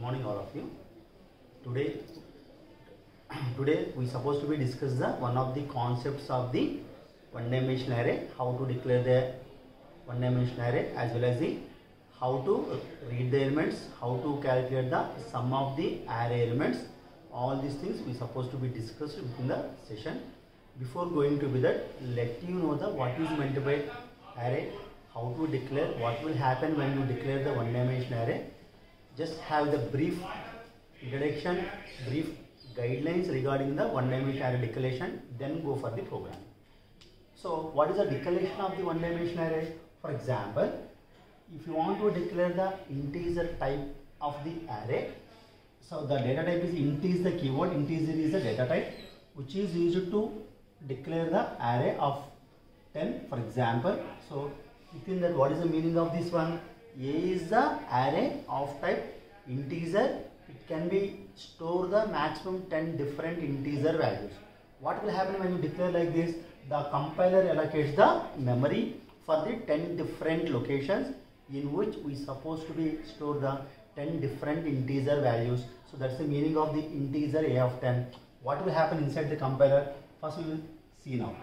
morning all of you. Today today we supposed to be discuss the one of the concepts of the one dimensional array, how to declare the one dimensional array, as well as the how to read the elements, how to calculate the sum of the array elements. All these things we supposed to be discussed within the session. Before going to be that, let you know the what is meant by array, how to declare, what will happen when you declare the one dimensional array. Just have the brief introduction, brief guidelines regarding the one dimensional array declaration, then go for the program. So what is the declaration of the one dimensional array? For example, if you want to declare the integer type of the array, so the data type is int is the keyword, integer is the data type which is used to declare the array of 10, for example. So within that, what is the meaning of this one? A is the array of type integer. It can be store the maximum 10 different integer values. What will happen when you declare like this? The compiler allocates the memory for the 10 different locations in which we supposed to be store the 10 different integer values. So that's the meaning of the integer a of 10. What will happen inside the compiler? First we will see now.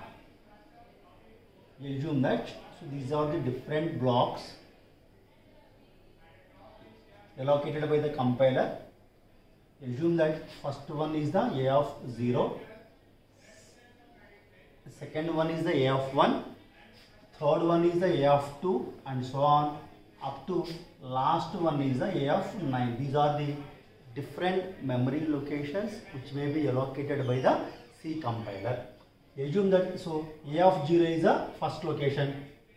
We assume that so these are the different blocks allocated by the compiler. Assume that first one is the a of 0, the second one is the a of 1, third one is the a of 2, and so on up to last one is the a of 9. These are the different memory locations which may be allocated by the C compiler. Assume that so a of 0 is the first location,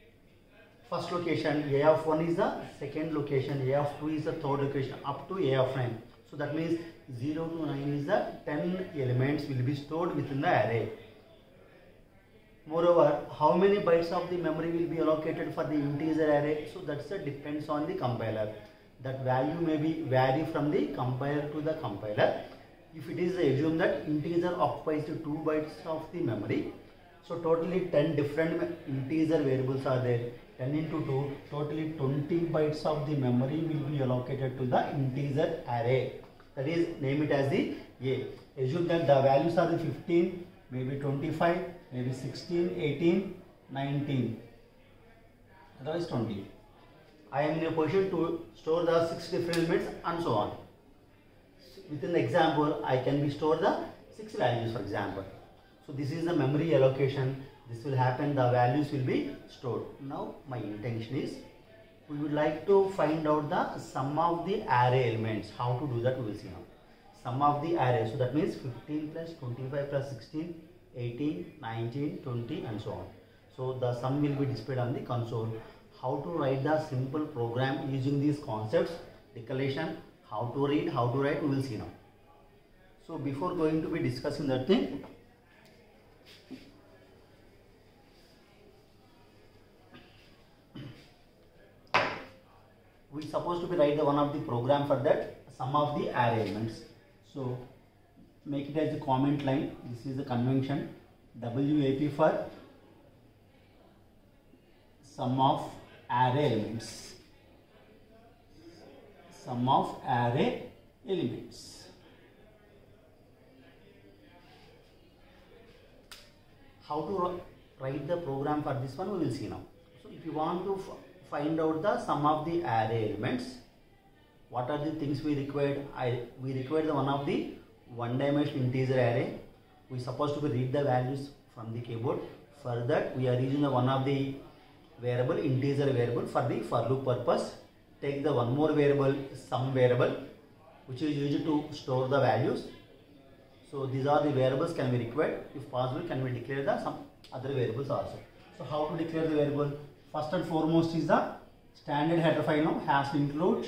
a of 1 is the second location, a of 2 is the third location, up to a of 9. So that means 0 to 9 is the 10 elements will be stored within the array. Moreover, how many bytes of the memory will be allocated for the integer array? So that's depends on the compiler. That value may be vary from the compiler to the compiler. If it is assume that integer occupies 2 bytes of the memory, so totally 10 different integer variables are there. 10 into 2, totally 20 bytes of the memory will be allocated to the integer array. That is, name it as the A. Assume that the values are the 15, maybe 25, maybe 16, 18, 19, otherwise 20. I am in a position to store the 6 different elements and so on. Within the example, I can be store the 6 values, for example. So this is the memory allocation. This will happen, the values will be stored. Now my intention is, we would like to find out the sum of the array elements. How to do that we will see now. Sum of the array, so that means 15 plus 25 plus 16, 18, 19, 20 and so on. So the sum will be displayed on the console. How to write the simple program using these concepts, declaration, how to read, how to write, we will see now. So before going to be discussing that thing, we supposed to be write the one of the program for that sum of the array elements. So make it as a comment line. This is the convention. WAP for sum of array elements. Sum of array elements. How to write the program for this one we will see now. So if you want to find out the sum of the array elements, what are the things we required? We required the one of the one dimensional integer array. We supposed to read the values from the keyboard. For that we are using the one of the variable, integer variable, for the for loop purpose. Take the one more variable, sum variable, which is used to store the values. So these are the variables can be required. If possible, can we declare the some other variables also. So how to declare the variable? First and foremost is the standard header file now, hash include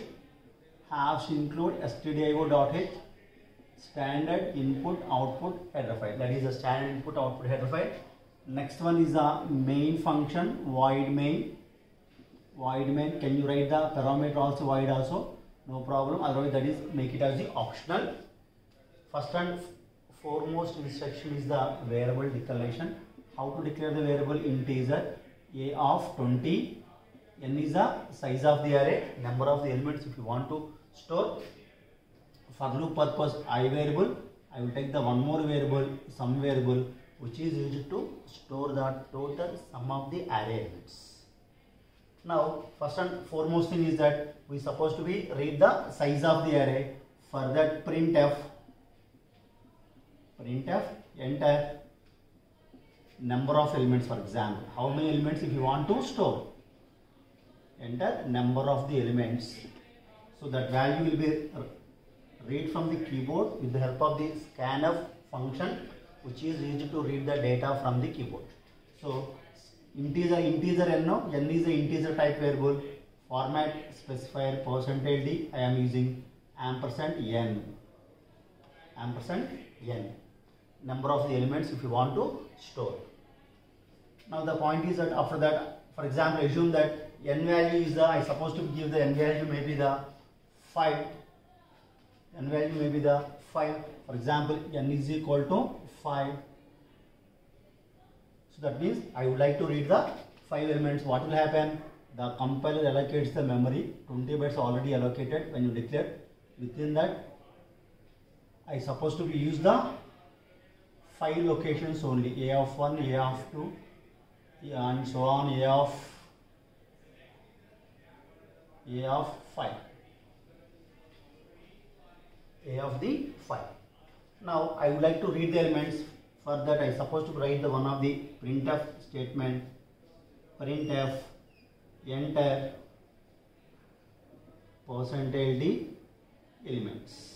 stdio.h standard input output header file. That is the standard input output header file. Next one is the main function, void main. Can you write the parameter also, void also? No problem, otherwise that is make it as the optional. First and foremost instruction is the variable declaration. How to declare the variable? Integer a of 20, n is the size of the array, number of the elements if you want to store. for loop purpose I variable, I will take the one more variable, sum variable, which is used to store the total sum of the array elements. Now, first and foremost thing is that we supposed to be read the size of the array. For that, printf enter number of elements. For example, how many elements if you want to store, enter number of the elements. So that value will be read from the keyboard with the help of the scanf function, which is used to read the data from the keyboard. So integer n is the integer type variable. Format specifier %d, I am using ampersand n number of the elements if you want to store. Now the point is that after that, for example, assume that n value is the, I supposed to give the n value maybe the 5. N value may be the 5. For example, n is equal to 5. So that means I would like to read the 5 elements. What will happen? The compiler allocates the memory. 20 bytes already allocated when you declare. Within that, I supposed to be use the 5 locations only. A of 1, A of 2, and so on. A of 5. A of the 5. Now I would like to read the elements. For that I supposed to write the one of the printf statement. Printf enter %d elements.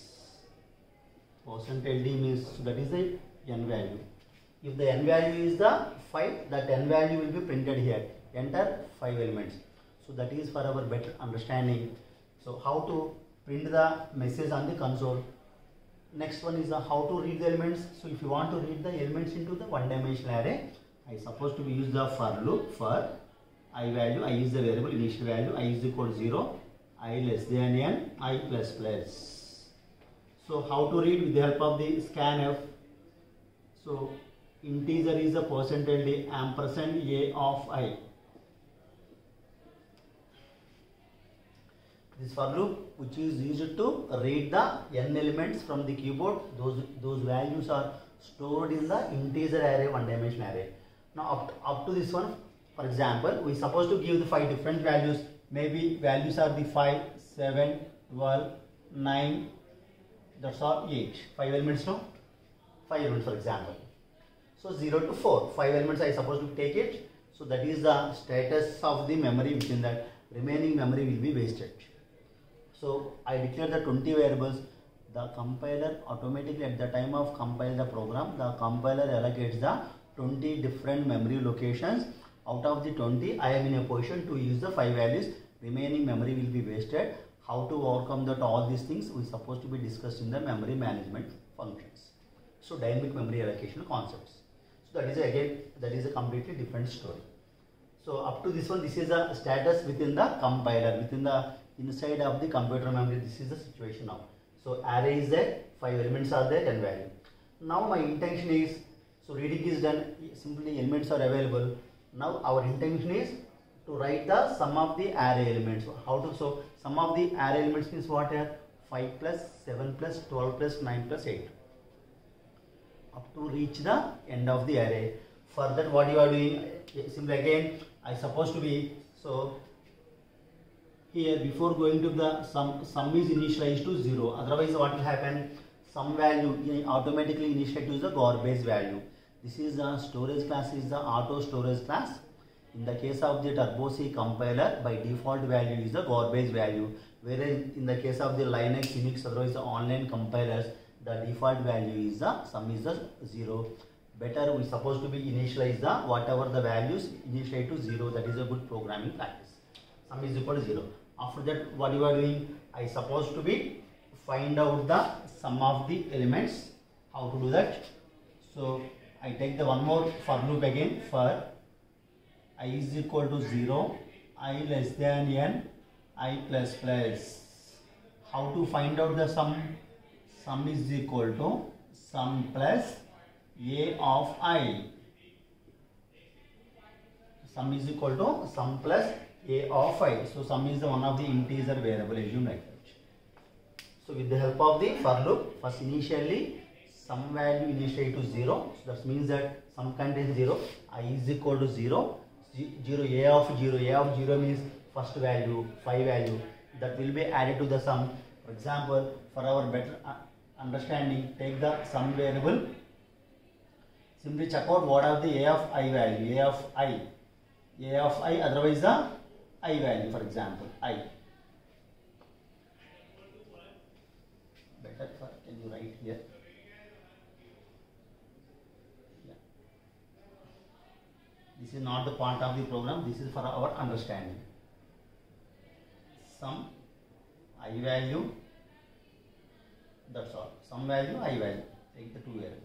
%d means that is the n value. If the n value is the 5, that n value will be printed here. Enter 5 elements. So that is for our better understanding. So how to print the message on the console. Next one is how to read the elements. So if you want to read the elements into the one-dimensional array, I supposed to use the for loop. For I value, I use the variable initial value, I is equal to 0, I less than n, I plus plus. So how to read with the help of the scanf. So integer is the %d ampersand a of I. This for loop which is used to read the n elements from the keyboard. Those values are stored in the integer array, one-dimensional array. Now up to this one, for example, we supposed to give the 5 different values. Maybe values are the 5, 7, 12, 9, that's all 8. 5 elements, no? 5 elements for example. So 0 to 4, 5 elements I supposed to take it. So that is the status of the memory within that. Remaining memory will be wasted. So I declare the 20 variables. The compiler automatically at the time of compile the program, the compiler allocates the 20 different memory locations. Out of the 20, I am in a position to use the 5 values. Remaining memory will be wasted. How to overcome that? All these things we supposed to be discussed in the memory management functions. So dynamic memory allocation concepts. So that is again, that is a completely different story. So up to this one, this is a status within the compiler, within the inside of the computer memory. This is the situation now. So array is there, 5 elements are there, n value. Now my intention is, so reading is done, simply elements are available. Now our intention is to write the sum of the array elements. So how to, so sum of the array elements means what here? 5 plus 7 plus 12 plus 9 plus 8. Up to reach the end of the array. For that what you are doing, simply again I supposed to be, so here before going to the sum is initialized to 0. Otherwise what will happen? Sum value automatically initialized to the garbage value. This is the storage class, is the auto storage class. In the case of the Turbo C compiler, by default value is the garbage value. Whereas in the case of the Linux, Unix, otherwise the online compilers, the default value is the sum is the 0. Better we supposed to be initialize the whatever the values initiate to 0. That is a good programming practice. Sum is equal to 0. After that what you are doing? I supposed to be find out the sum of the elements. How to do that? So I take the one more for loop again. For I is equal to 0, I less than n, I plus plus. How to find out the sum? Sum is equal to sum plus a of I. Sum is equal to sum plus a of I. So sum is the one of the integer variable, assume like that. So with the help of the for loop, first initially some value initiate to 0. So that means that sum contains 0. I is equal to 0. 0 a of 0. A of 0 means first value, 5 value. That will be added to the sum. For example, for our better understanding, take the sum variable. Simply check out what are the a of I value. A of I, otherwise the I value, for example, I. Better can you write here? Yeah. This is not the part of the program. This is for our understanding. Sum I value. That's all. Sum value, I value. Take the two variables.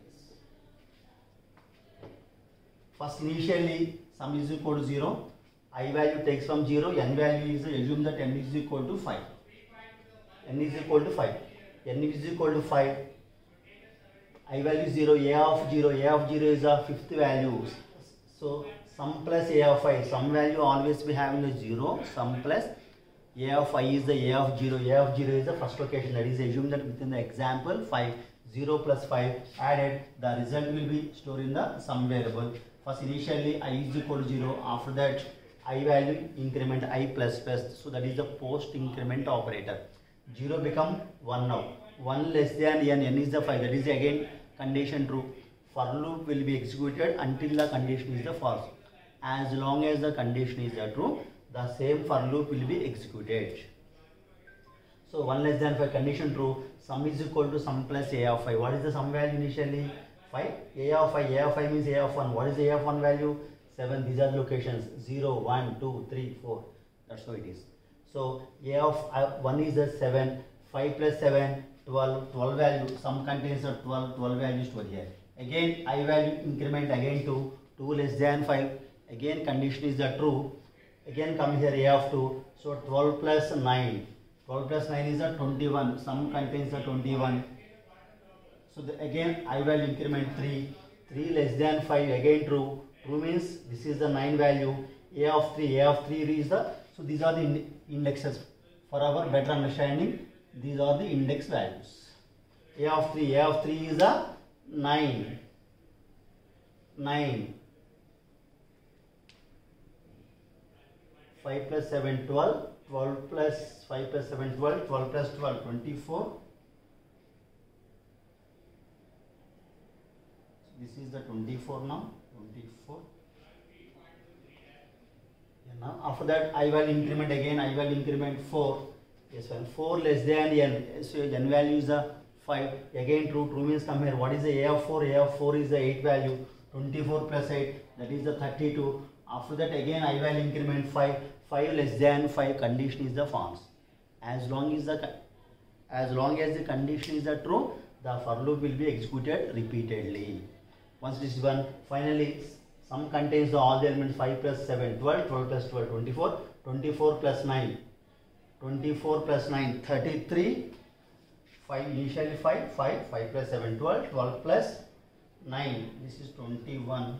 First, initially, sum is equal to 0. I value takes from 0. N value is, assume that n is equal to 5. N is equal to 5. N is equal to 5. I value 0. A of 0. A of 0 is a fifth value. So, sum plus A of I. Sum value always be having a 0. Sum plus A of I is the A of 0. A of 0 is the first location. That is, assume that within the example 5, 0 plus 5 added, the result will be stored in the sum variable. First, initially I is equal to 0. After that, I value increment I plus plus. So that is the post increment operator. 0 become 1 now. 1 less than n. N is the 5. That is again condition true. For loop will be executed until the condition is the false. As long as the condition is the true, the same for loop will be executed. So 1 less than 5 condition true. Sum is equal to sum plus A of 5. What is the sum value initially? 5. A of 5. A of 5 means A of 1. What is A of 1 value? 7. These are the locations. 0, 1, 2, 3, 4. That's how it is. So A of 1 is the 7. 5 plus 7, 12. 12 value. Sum contains a 12. 12 values stored here. Again, I value increment again 2. 2 less than 5. Again, condition is the true. Again, come here A of 2. So 12 plus 9. 12 plus 9 is a 21. Sum contains a 21. So again, I value increment 3. 3 less than 5. Again true. True means this is the 9 value. A of 3. A of 3 is the. So these are the indexes. For our better understanding, these are the index values. A of 3. A of 3 is a 9. 9. 5 plus 7, 12. 12 plus 5 plus 7, 12. 12 plus 12, 24. This is the 24 now. 24. Yeah, now after that, I will increment again. I will increment 4. Yes, fine. 4 less than n. So n value is the 5. Again true. True means come here. What is the A of 4? A of 4 is the 8 value. 24 plus 8. That is the 32. After that again I will increment 5. 5 less than 5 condition is the false. As long as the condition is the true, the for loop will be executed repeatedly. Once this is done, finally sum contains all the elements 5 plus 7, 12, 12 plus 12, 24, 24 plus 9, 24 plus 9, 33, 5 initially 5 plus 7, 12, 12 plus 9, this is 21.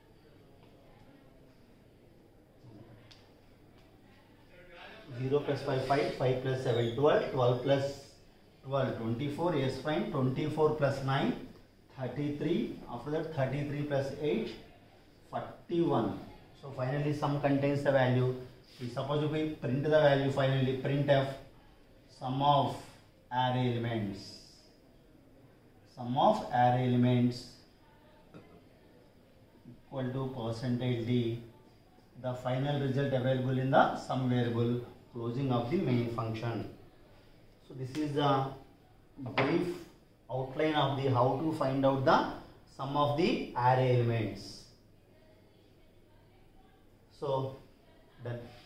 0 plus 5, 5, 5 plus 7, 12, 12 plus 12, 24, yes fine, 24 plus 9, 33, after that 33 plus 8, 41. So finally sum contains the value. We suppose we print the value finally, printf, sum of array elements. Sum of array elements equal to percentage %d, the final result available in the sum variable, closing of the main function. So this is the brief outline of the how to find out the sum of the array elements. So done.